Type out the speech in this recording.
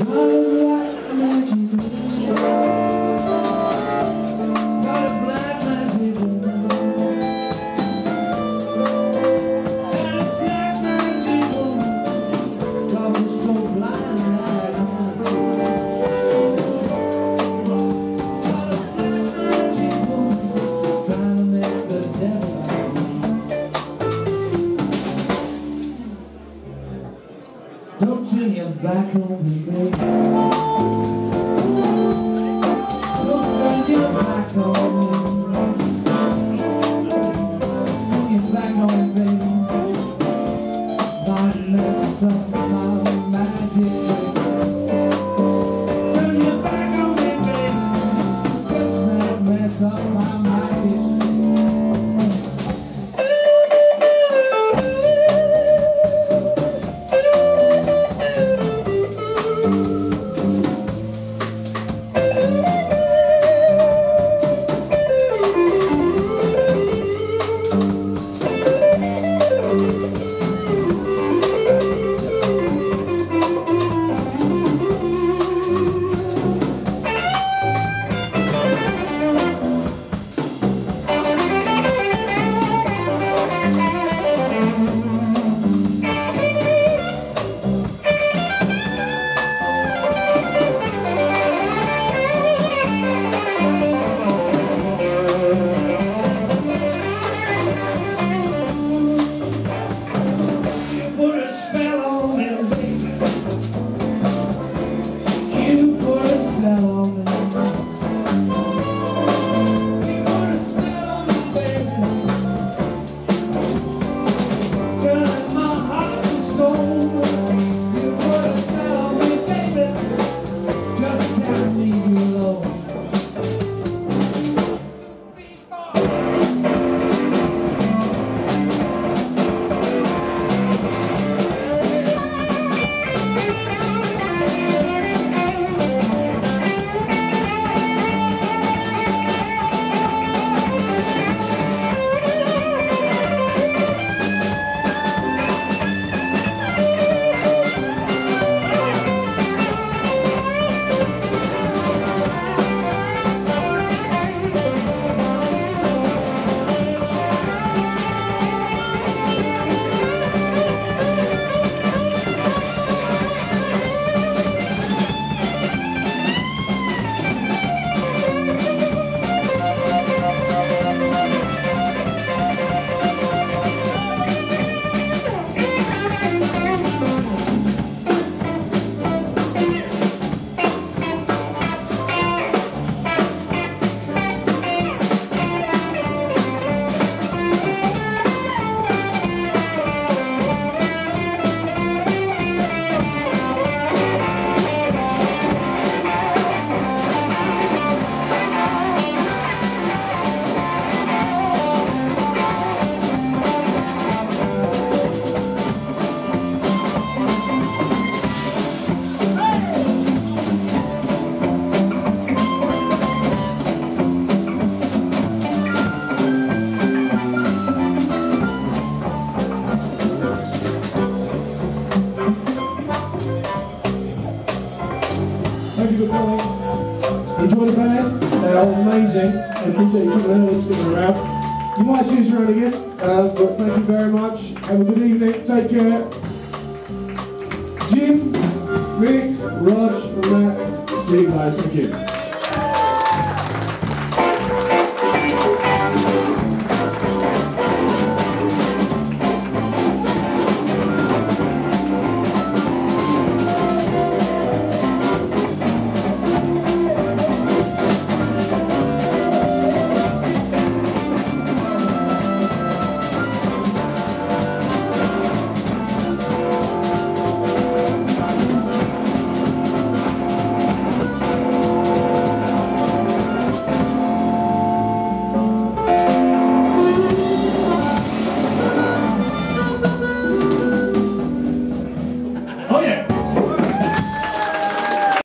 Don't turn your back on me, baby. Don't turn your back on me. Turn your back on me, baby. Might mess up my magic, baby. Turn your back on me, baby. Just might mess up my magic, baby. Thank you for coming. Enjoy the band. They are amazing. And keep sticking around. You might see us around again, but thank you very much. Have a good evening. Take care. Jim, Mick, Raj, and Matt. See you guys. Thank you.